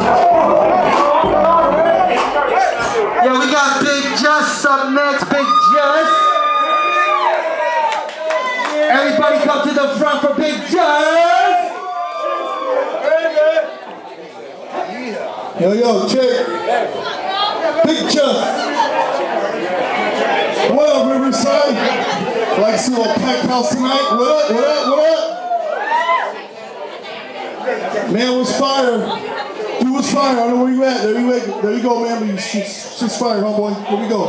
Yeah, we got Big Jus up next. Big Jus. Everybody come to the front for Big Jus. Yo, check. Big Jus. What up, Riverside? Like to see a little packed house tonight? What up, what up, what up? Man was fire. Dude was fire. I don't know where you at. There you go, man. She's fire, homeboy. Here we go.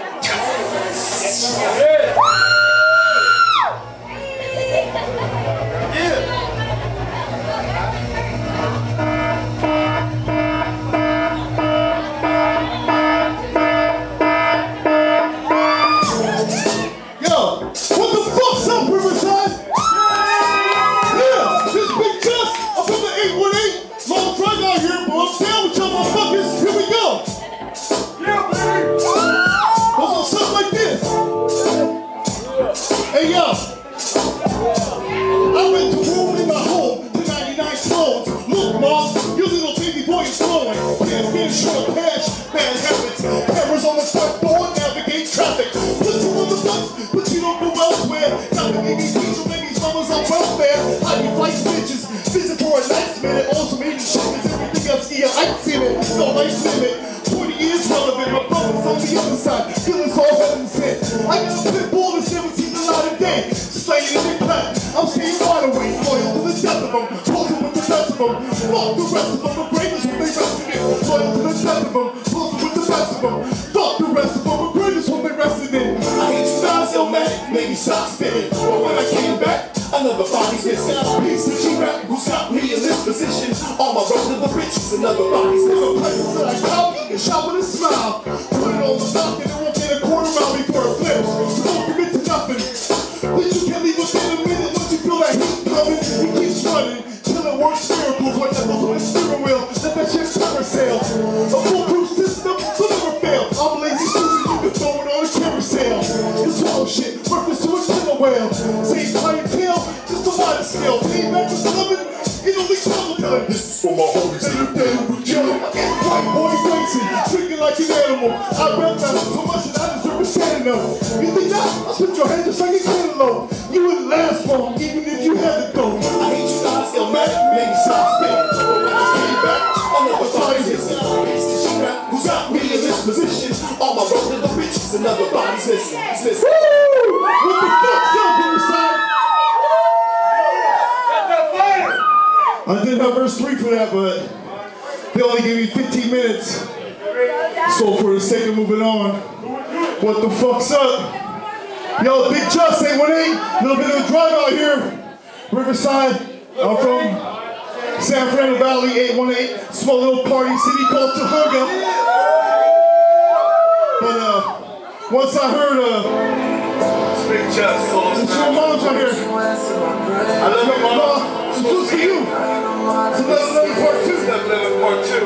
Stop spitting, but when I came back, another body's missing. Piece of G-Rap, who's got me in this position? On my road to the riches, another body's missing. Places that I copy and shop with a smile. Put it on the dock and it won't get a quarter mile before it flips. Don't commit to nothing. Then you can leave within a minute once you feel that heat coming. It keeps running till it works miracles like that on the steering wheel. Let that shit never sail. A foolproof system will never fail. I'm lazy Susan, you can throw it on a carousel. It's all shit. Well, same clientele, just a wider scale. Payback was coming, it only trouble time. This is for my homies that are dead with you. White boy racing, drinking like an animal. I rap that so much that I deserve a standing up. You think that? I'll spit your hand just like a cantaloupe. You wouldn't last long, even if you had to go. I hate you guys, illmatic, maybe stop spitting. But when I came back, another body's missing. Who's got me in this position? On my road to the riches, another body's missing. What the fuck's up, Riverside? I did have verse 3 for that, but they only gave me 15 minutes. So for the sake of moving on, what the fuck's up? Yo, Big Jus, 818, little bit of a drive out here. Riverside, I'm from San Fernando Valley, 818, small little party city called Tahunga. But once I heard Big Jus, it's your mom's out here. I love you, mom. It's close to you. It's 11 part 2. 11 part 2.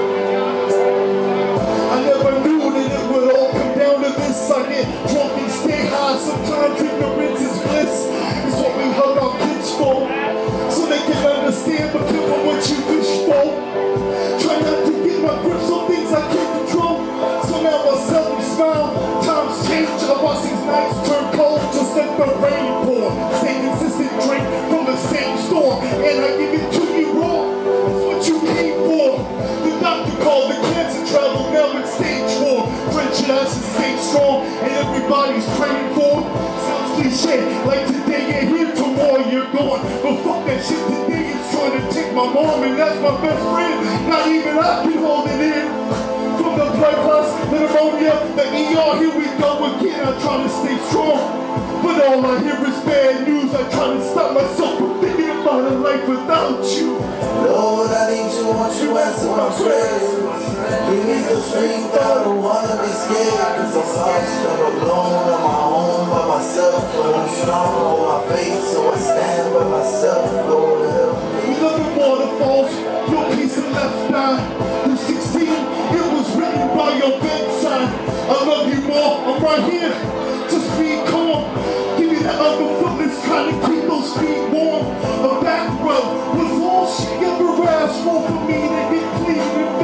I never knew that it would all come down to this. I get drunk and stay high. Sometimes ignorance is bliss. It's what we hug our kids for, so they can understand. But careful what you wish for. Try not to get my grips on things I can't control. So now I seldom smile. Times change. I watch these nights turn cold. Just let the rain pour. Stay consistent, drink from the same store, and I give it to you raw. That's what you came for. The doctor called the cancer travel. Now it's stage 4. Friendship has to stay strong, and everybody's praying for. Sounds cliche, like today you're here, tomorrow you're gone. But fuck that shit, today it's trying to take my mom, and that's my best friend. Not even I can hold it in. From the blood clots, the pneumonia, the ER, here we go again. I'm trying to stay strong, but all I hear is bad news. I try to stop myself from thinking about a life without you. Lord, I need you, want you answer my prayers. Give me the strength, I don't wanna be scared. Cause I'm lost, I'm alone, on my own, by myself. But I'm strong on my faith, so I stand by myself. Lord, help me. We look at waterfalls, your piece of left eye. You're 16, it was written by your bedside. I love you more, I'm right here. Just be calm. Give me that other foot, let's try to keep those feet warm. A back rub was all she ever asked for me to get clean and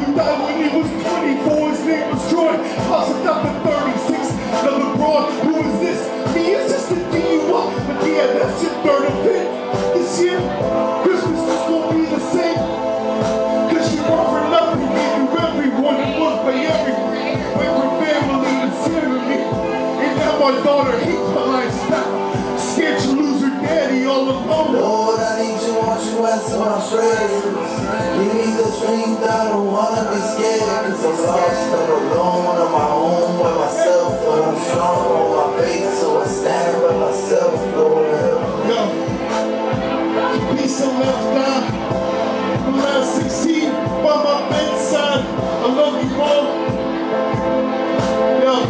He died when he was 24, his name was Troy. House of number 36, another broad. Who is this? Me, it's just a DUI. But yeah, that's your third event. This year, Christmas just won't be the same. Cause she brought for nothing, gave you everyone. It was by every family that's here to me. And now my daughter hates my lifestyle. Scared to lose her daddy all alone. Lord, I need you, want you answer my prayers. Give me the strength, I don't wanna be scared. Cause I'm lost, I'm alone, on my own, by myself. But I'm strong on my faith, so I stand by myself, Lord help me. Yo, peace and left down. From last 16, by my bedside. I love you, Mom. Yo.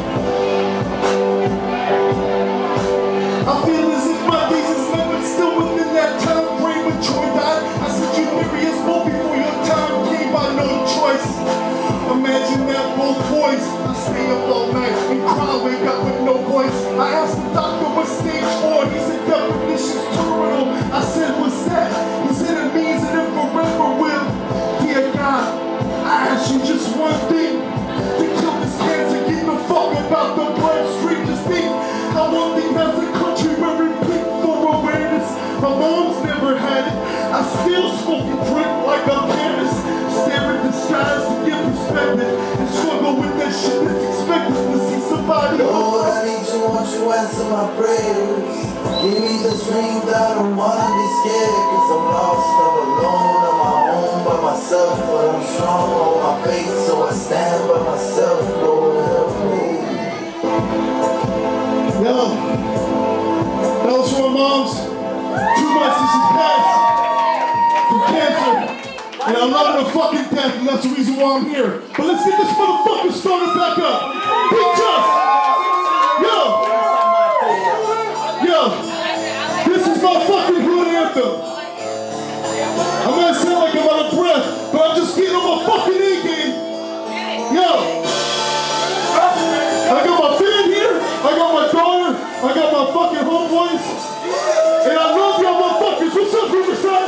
I feel as if my days is limited still within that time frame when Troy died. I said you marry us both before your time came by no choice. Imagine that both boys. I stay up all night and cry, wake up with no voice. I asked the doctor what stage 4. He said definition's terminal. I said what's that? He said it means that if forever will. Dear God, I ask you just one thing. To kill this cancer, give a fuck about the bloodstream. Just think how one thing has a country where we pick for awareness. My mom's never had it. I still smoke and drink like I'm Paris. Stare at the skies to get perspective. And struggle with that shit that's expected to see somebody. Lord, I need you, want you answer my prayers. Give me the strength, I don't wanna be scared. Cause I'm lost, I'm alone, on my own, by myself. But I'm strong on my faith, so I stand by myself, Lord help me. Yo, that was for my mom's 2 months since she's passed from cancer. And I love her to fucking death, and that's the reason why I'm here. But let's get this motherfucker started back up. Big Jus! Yo, this is my fucking hood anthem. I might sound like I'm out of breath, but I'm just getting on my fucking A game. Yo, I got my fan here, I got my daughter, I got my fucking homeboys, and I love y'all motherfuckers. What's up, Riverside?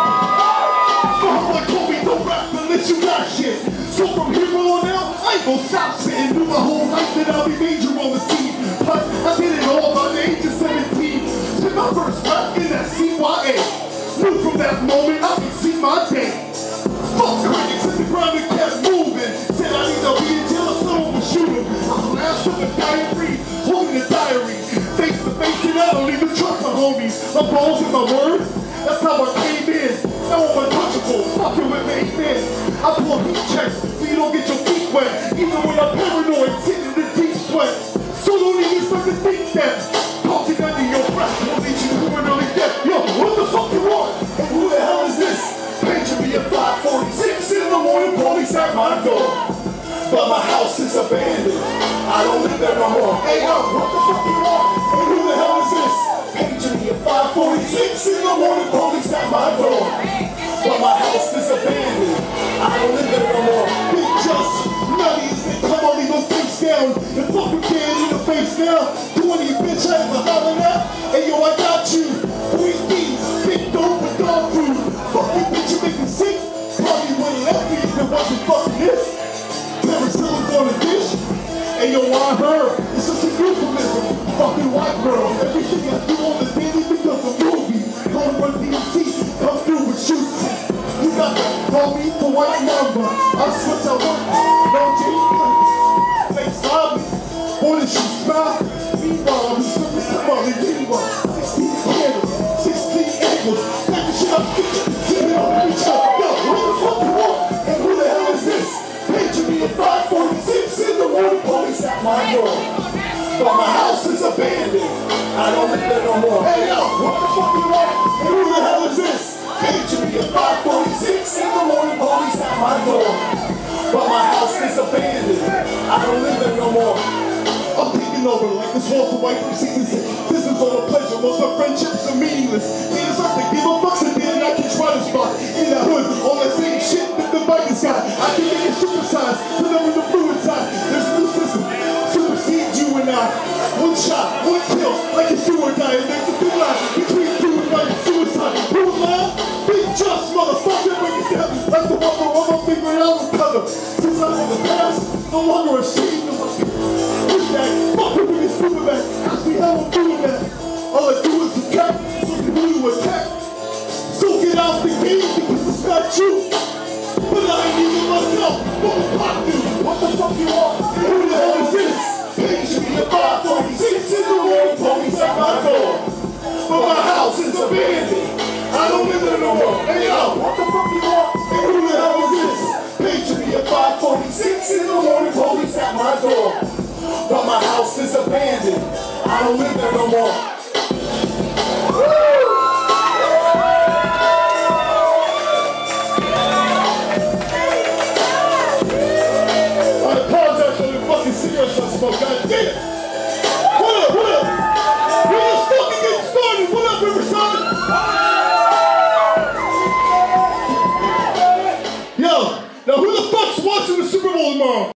Fuck like Kobe, don't rap unless you got shit. So from here on out, I ain't gon' stop spitting. Through my whole life that I'll be major on the scene. Plus, I did it all by the age of 17. Spit my first rap in that CYA. Knew from that moment I could see my day. Fuck critics in the ground and kept moving. Said I need to be in jail or someone would shoot him. I'm the last of a dying breed, holding a diary. Face to face and I don't even trust my homies. My balls and my word, that's how I came in. Now I'm untouchable, fucking with me, man. I pull heat checks so you don't get your feet wet. Even when I'm paranoid, sitting in the deep sweat. So don't even start to think that. Talking under your breath will lead you to an early death. Yo, what the fuck you want? And who the hell is this? Paging me at 5:46 in the morning, police at my door. But my house is abandoned. I don't live there no more. Hey yo, what the fuck you want? And who the hell is this? Paging me at 5:46 in the morning, police at my door. But my house is abandoned. I don't live there no more. Big Jus, nutties, and come on, leave those face down. And fuck a kid in the face now. 20 bitch, I ever hollering at. Hey yo, I got you. 3 beats, big dope and dog food. Fuck you, bitch, you make me sick. Probably wouldn't let me if it wasn't fucking this. Penicillin's on a dish. Hey yo, I heard it's just a euphemism. Fucking white girls. Everything I do on the daily becomes a movie. Don't run DMC, come through with shoes. You got to call me for white number. I switch I want. No jeans. Face lobby. Boy, this shit smile. Meanwhile, I'm serving somebody. Meanwhile, 16 candles, 16 angles. Back the shit up, keep it on each other. Yo, what the fuck you want? And who the hell is this? Paging me at 5:46 in the morning, police at my door. But my house is abandoned. I don't live there no more. Hey yo, what the fuck you want? And who the hell is this? Paging me at 5:46 in the morning, police at my door. But my house is abandoned. I don't live there no more. I'm taking over like this Walter White from season 6. This is all a pleasure, most of my friendships are meaningless. They deserve to give a fuck so then I can try to spot in that hood, all that same shit that the bikers got. I can make it supersized, put them in the fluid side. There's a new system, supersedes you and I. One shot, one kill, like a sewer guy. And there's a big line between suicide and suicide. Who's loud? Big Jus, motherfucker, break it down like the one I'm figuring out on cover. no longer ashamed of my push that. Fuck with this stupid man, cause we have them doing that. All I do is attack, so you know you attack. So get out the game because it's not you. But I ain't even myself, what the fuck do? What the fuck you want? Who the hell is this? Page me at 546 in the morning, police at my door. But my house is abandoned. I don't live there no more. Hey yo, what the fuck you want? And who the hell is this? Page me at 546 in the morning, police at my door. But my house is abandoned. I don't live there no more. I apologize for the fucking cigarettes I smoke. God damn it. What up? What up? We're just fucking getting started. What up, Riverside? Yo, now who the fuck's watching the Super Bowl tomorrow?